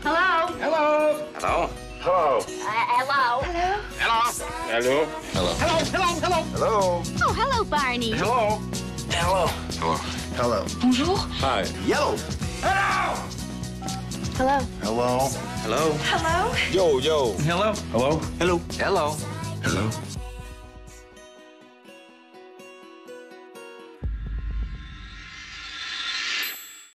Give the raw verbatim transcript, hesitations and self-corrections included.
Hello. Hello. Hello. Hello. Uh, hello. Hello. Hello. Hello. Hello. Hello. Hello. Hello. Hello. Oh, hello, Barney. Hello. Hello. Hello. Hello. Bonjour. Hi. Yellow. Hello. Hello. Hello. Hello. Hello. Yo, yo. Hello. Hello. Hello. Hello. Hello.